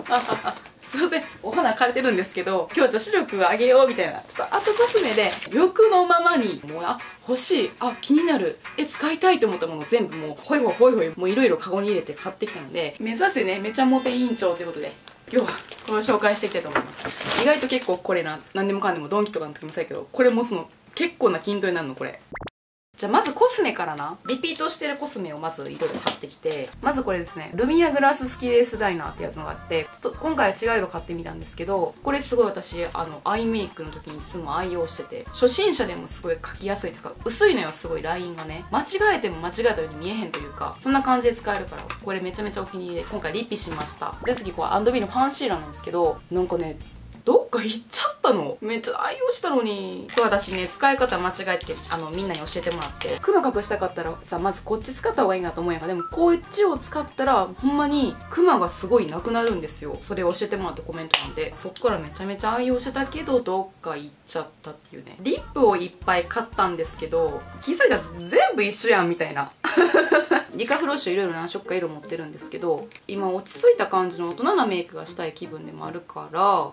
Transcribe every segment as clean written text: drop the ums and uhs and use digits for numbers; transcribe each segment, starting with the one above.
すいません、お花枯れてるんですけど、今日女子力上げようみたいな、ちょっと後コスメで欲のままに、もう欲しい、気になる、使いたいと思ったものを全部もうホイホイホイホイ、もういろいろカゴに入れて買ってきたので、目指せねめちゃモテ委員長ということで、今日はこれを紹介していきたいと思います。意外と結構これ何でもかんでもドンキとかの時もそうやけど、これ持つの結構な筋トレになるのこれ。じゃあまずコスメからな。リピートしてるコスメをまずいろいろ買ってきて、まずこれですね、ルミアグラススキレースダイナーってやつのがあって、ちょっと今回は違う色買ってみたんですけど、これすごい私アイメイクの時にいつも愛用してて、初心者でもすごい描きやすいというか、薄いのよ、すごいラインがね、間違えても間違えたように見えへんというか、そんな感じで使えるから、これめちゃめちゃお気に入りで、今回リピしました。で次これ&Bのファンシーラーなんですけど、なんかねどっか行っちゃったの。めっちゃ愛用したのに。これ私ね、使い方間違えてみんなに教えてもらって、クマ隠したかったらさ、まずこっち使った方がいいなと思うんやから、でもこっちを使ったらほんまにクマがすごいなくなるんですよ。それを教えてもらったコメントなんで、そっからめちゃめちゃ愛用してたけど、どっか行っちゃったっていうね。リップをいっぱい買ったんですけど、気づいたら全部一緒やんみたいな。リカフロッシュいろいろ何色か色持ってるんですけど、今落ち着いた感じの大人なメイクがしたい気分でもあるから、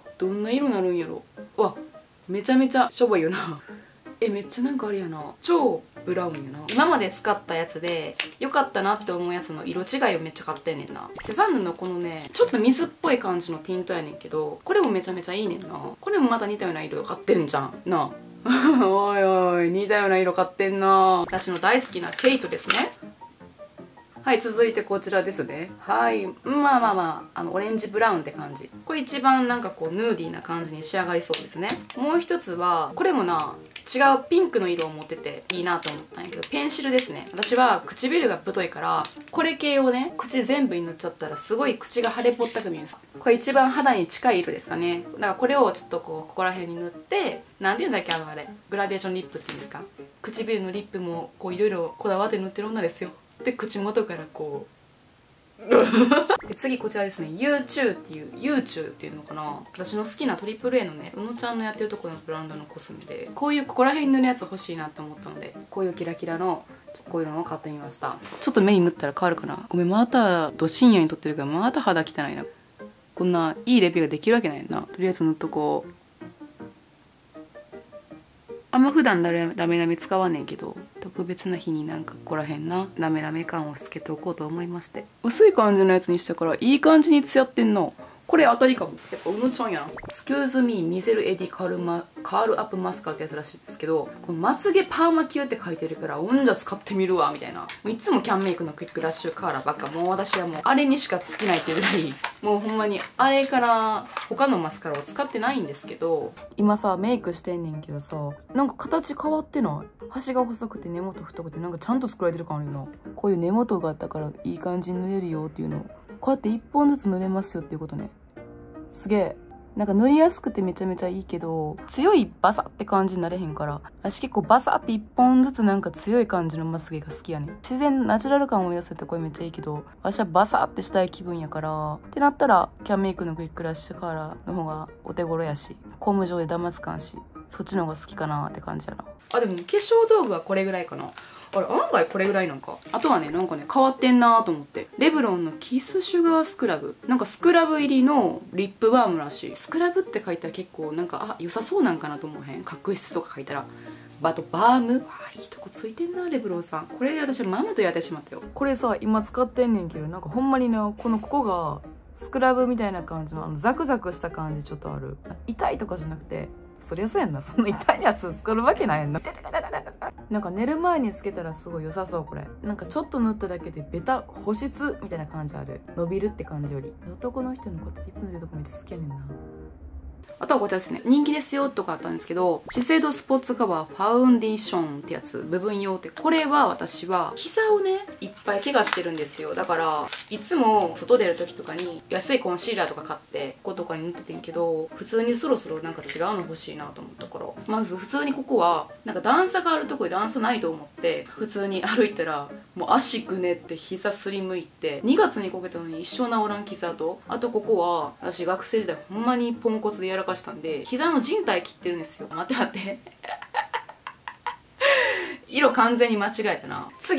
どんな色になるんやろ。わ、めちゃめちゃしょぼいよな。めっちゃなんかあれやな、超ブラウンやな。今まで使ったやつで良かったなって思うやつの色違いをめっちゃ買ってんねんな。セザンヌのこのねちょっと水っぽい感じのティントやねんけど、これもめちゃめちゃいいねんな。これもまた似たような色買ってんじゃんな。おいおい、似たような色買ってんな。私の大好きなケイトですね。はい、続いてこちらですね。はい、オレンジブラウンって感じ。これ一番なんかこうヌーディーな感じに仕上がりそうですね。もう一つはこれもな、違うピンクの色を持ってていいなと思ったんやけど、ペンシルですね。私は唇が太いから、これ系をね口全部に塗っちゃったらすごい口が腫れぽったく見える。これ一番肌に近い色ですかね。だからこれをちょっとここら辺に塗って、なんていうんだっけ、あれグラデーションリップっていうんですか。唇のリップもこういろいろこだわって塗ってる女ですよ。で口元からこうで次こちらですね、YouTube っていうのかな。私の好きな AAA のね、うのちゃんのやってるところのブランドのコスメで、こういうここら辺に塗るやつ欲しいなって思ったので、こういうキラキラのこういうのを買ってみました。ちょっと目に塗ったら変わるかな。ごめん、またど深夜に撮ってるからまた肌汚いな。こんないいレビューができるわけないな。とりあえず塗っとこう。あんま普段ラメラメ使わんねんけど、特別な日になんかここら辺なラメラメ感をつけておこうと思いまして、薄い感じのやつにしたからいい感じにツヤってんの。これ当たりかも。やっぱうのちゃんやな。スキューズミーミゼルエディカールアップマスカラってやつらしいんですけど、このまつげパーマ級って書いてるから、じゃ使ってみるわみたいな。いつもキャンメイクのクイックラッシュカーラーばっか、もう私はもうあれにしか尽きないっていうぐらい、もうほんまにあれから他のマスカラを使ってないんですけど、今さメイクしてんねんけどさ、なんか形変わってない？端が細くて根元太くてなんかちゃんと作られてる感あるよな。こういう根元があったからいい感じに塗れるよっていうのを、こうやって1本ずつ塗れますよっていうことね。すげえ。なんか塗りやすくてめちゃめちゃいいけど、強いバサって感じになれへんから、私結構バサって1本ずつなんか強い感じのまつげが好きやねん。自然ナチュラル感を出せてこれめっちゃいいけど、私はバサってしたい気分やから、ってなったらキャンメイクのクイックラッシュカーラーの方がお手頃やし、コーム状でダマつかんし、そっちの方が好きかなって感じやな。でも化粧道具はこれぐらいかな。あれ案外これぐらいなんか。あとはね、なんかね変わってんなーと思って、レブロンのキスシュガースクラブ、なんかスクラブ入りのリップバームらしい。スクラブって書いたら結構なんか良さそうなんかなと思うへん？角質とか書いたら。あとバーム、いいとこついてんなレブロンさん。これで私ママとやってしまったよ。これさ今使ってんねんけど、なんかほんまにな、ここがスクラブみたいな感じのザクザクした感じちょっとある。痛いとかじゃなくて、そりゃそうやんな、そんな痛いやつ作るわけないやんな。なんか寝る前につけたらすごい良さそう。これなんかちょっと塗っただけでベタ保湿みたいな感じある。伸びるって感じより。男の人のこうやってリップ塗ってるとこめっちゃ好きやねんな。あとはこちらですね、人気ですよとかあったんですけど、資生堂スポーツカバーファウンデーションってやつ、部分用って、これは私は膝をねいっぱい怪我してるんですよ。だからいつも外出る時とかに安いコンシーラーとか買ってこことかに塗っててんけど、普通にそろそろなんか違うの欲しいなと思ったから、まず普通にここはなんか段差があるとこで段差ないと思って普通に歩いたら、もう足ぐねって膝すりむいて、2月にこけたのに一生治らん傷と、あとここは私学生時代ほんまにポンコツでやらかしたんで膝の靭帯切ってるんですよ。待って色完全に間違えたな。次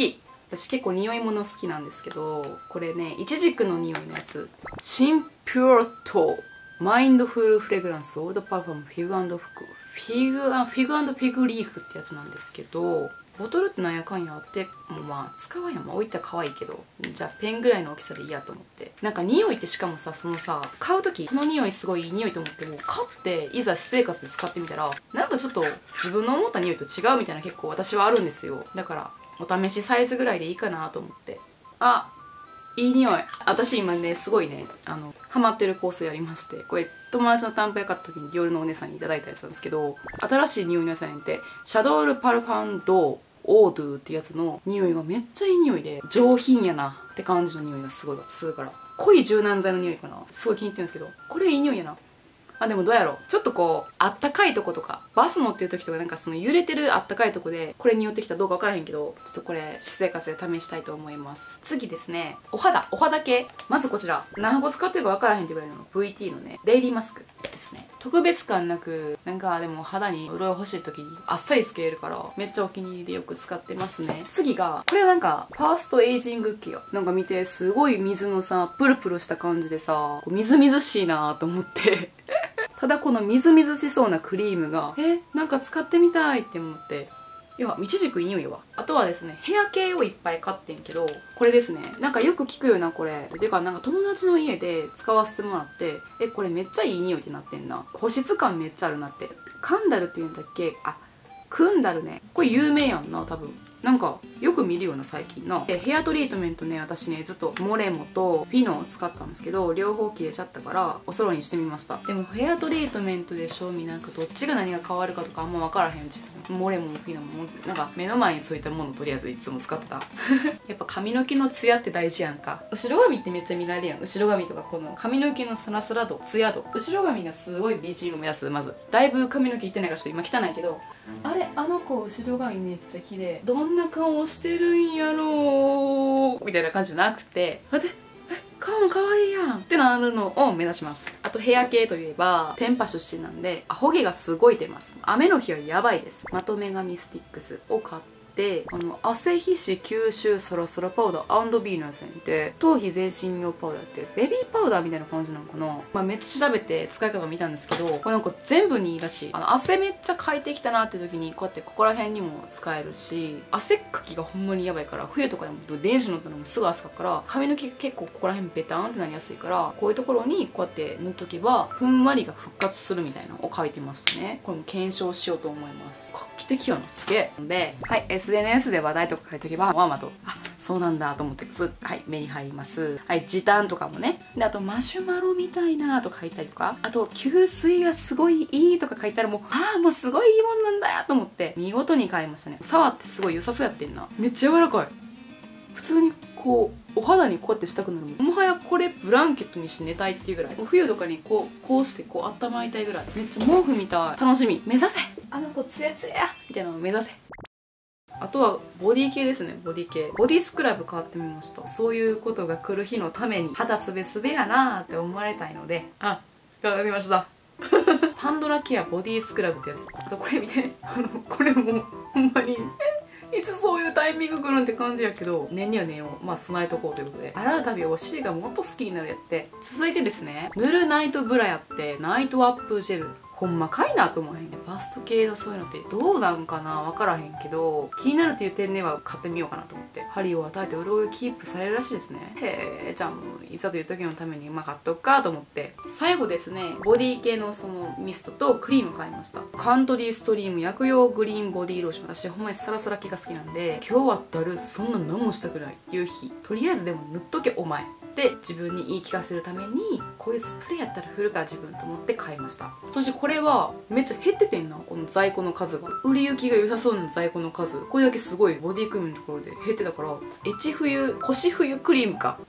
私結構匂い物好きなんですけど、これね、イチジクの匂いのやつ、シンピュアトマインドフルフレグランスオールドパフュームフィグ&フィグピグリーフってやつなんですけど、ボトルってなんやかんやあって、もうまあ使わんやん、まあ置いたら可愛いけど、じゃあペンぐらいの大きさでいいやと思って。なんか匂いってしかもさ、そのさ、買う時この匂いすごいいい匂いと思っても、買っていざ私生活で使ってみたら、なんかちょっと自分の思った匂いと違うみたいな結構私はあるんですよ。だからお試しサイズぐらいでいいかなと思って。あ、いい匂い。私今ね、すごいね、ハマってる香水ありまして、これ友達の担保屋買った時にディオールのお姉さんにいただいたやつなんですけど、新しい匂いのやつなんて、シャドールパルファンドオードゥってやつの匂いがめっちゃいい匂いで、上品やなって感じの匂いがすごいするから、濃い柔軟剤の匂いかな、すごい気に入ってるんですけど、これいい匂いやな。あ、でもどうやろう、ちょっとこうあったかいとことかバス乗ってる時とか、なんかその揺れてるあったかいとこでこれに寄ってきたらどうか分からへんけど、ちょっとこれ私生活で試したいと思います。次ですね、お肌系。まずこちら何個使ってるか分からへんってぐらいの VT のねデイリーマスクですね。特別感なく、なんかでも肌に潤い欲しい時にあっさりつけれるからめっちゃお気に入りでよく使ってますね。次がこれはなんかファーストエイジングケア。なんか見て、すごい水のさプルプルした感じでさ、みずみずしいなと思ってただこのみずみずしそうなクリームがなんか使ってみたいって思って、いや、イチジクいい匂いわ。あとはですね、ヘア系をいっぱい買ってんけど、これですね、なんかよく聞くよなこれ。てかなんか友達の家で使わせてもらって、これめっちゃいい匂いってなってんな。保湿感めっちゃあるなって。カンダルっていうんだっけ、あ、クンダルね。これ有名やんな、多分。なんかよく見るような最近な。ヘアトリートメントね、私ねずっとモレモとフィノを使ったんですけど、両方切れちゃったからお揃いにしてみました。でもヘアトリートメントで賞味なんかどっちが何が変わるかとかあんま分からへん。モレモもフィノもなんか目の前についたものとりあえずいつも使ってたやっぱ髪の毛のツヤって大事やんか。後ろ髪ってめっちゃ見られるやん。後ろ髪とかこの髪の毛のサラサラ度、ツヤ度、後ろ髪がすごい美人を目指す。まずだいぶ髪の毛いってないからちょっと今汚いけど、あれ、あの子後ろ髪めっちゃ綺麗、どんな顔してるんやろうみたいな感じじゃなくて、待って、顔も可愛いやんってなるのを目指します。あとヘア系といえば天パ出身なんで、アホ毛がすごい出ます。雨の日はやばいです。まとめ髪スティックスを買って、汗皮脂吸収サラサラパウダー &B のやつにて、頭皮全身用パウダーってベビーパウダーみたいな感じなのかな。まあめっちゃ調べて使い方見たんですけど、これなんか全部にいいらしい。汗めっちゃかいてきたなっていう時にこうやってここら辺にも使えるし、汗っかきがほんまにやばいから、冬とかでも電車乗ったらもうすぐ汗かくから、髪の毛が結構ここら辺ベターンってなりやすいから、こういうところにこうやって塗っとけばふんわりが復活するみたいなのを書いてましたね。これも検証しようと思います。画期的やな、すげえ。で、はい、SNS で話題とか書いとけばまあまあと、あ、そうなんだと思ってはい、目に入ります。はい、時短とかもね。で、あとマシュマロみたいなとか書いたりとか、あと吸水がすごいいいとか書いたらもう、もうすごいいいもんなんだよと思って見事に買いましたね。触ってすごい良さそうやってんな。めっちゃ柔らかい。普通にこうお肌にこうやってしたくなるもん。もはやこれブランケットにして寝たいっていうぐらい、冬とかにこうしてこう温まりたいぐらい、めっちゃ毛布みたい。楽しみ。目指せ、あの子ツヤツヤみたいなのを目指せ。あとはボディ系ですね。ボディ系、ボディスクラブ買ってみました。そういうことが来る日のために肌すべすべやなーって思われたいので、買ってみましたハンドラケアボディスクラブってやつ。あとこれ見て、これもほんまにいつそういうタイミング来るんって感じやけど、念には念を備えとこうということで、洗うたびお尻がもっと好きになるやって。続いてですね、塗るナイトブラやってナイトアップジェル。ほんまかいなと思わへんね。バスト系のそういうのってどうなんかな、分からへんけど、気になるっていう点では買ってみようかなと思って。針を与えて潤いをキープされるらしいですね。へえ、じゃあもういざという時のために買っとくかと思って。最後ですね、ボディ系のそのミストとクリーム買いました。カントリーストリーム薬用グリーンボディローション。私ほんまにサラサラ系が好きなんで、今日はだる、そんな何もしたくないっていう日、とりあえずでも塗っとけお前で自分に言い聞かせるために、こういうスプレーやったら振るか自分と思って買いました。そしてこれはめっちゃ減っててんな、この在庫の数が。売り行きが良さそうな在庫の数、これだけすごいボディクリームのところで減ってたから、エチ冬腰冬クリームか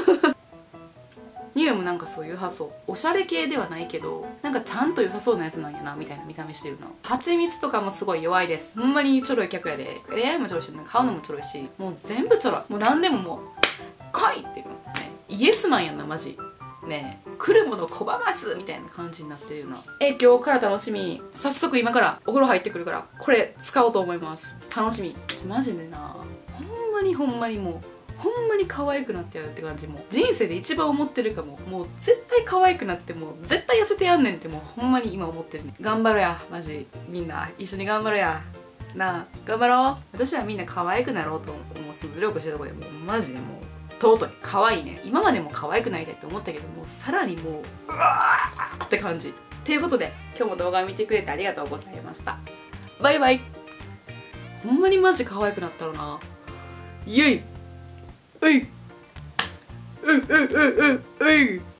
匂いもなんかそう良さそう。おしゃれ系ではないけど、なんかちゃんと良さそうなやつなんやなみたいな見た目してるな。蜂蜜とかもすごい弱いです。ほんまにちょろい客やで。恋愛もちょろいし、買うのもちょろいし、もう全部ちょろい。もう何でももう来いっていうのね、イエスマンやんなマジね。え来るもの拒まずみたいな感じになってるよな。今日から楽しみ。早速今からお風呂入ってくるからこれ使おうと思います。楽しみ。マジでな、ほんまにほんまにもうほんまに可愛くなってやるって感じ。もう人生で一番思ってるかも。もう絶対可愛くなってもう絶対痩せてやんねんってもうほんまに今思ってるね。頑張ろやマジ、みんな一緒に頑張ろやなあ、頑張ろう。私はみんな可愛くなろうと思う努力してるところでもうマジでもう尊い可愛いね。今までも可愛くなりたいって思ったけどもうさらにもうわーって感じ。ということで今日も動画を見てくれてありがとうございました。バイバイ。ほんまにマジ可愛くなったろな。イエイ、ういううううううい。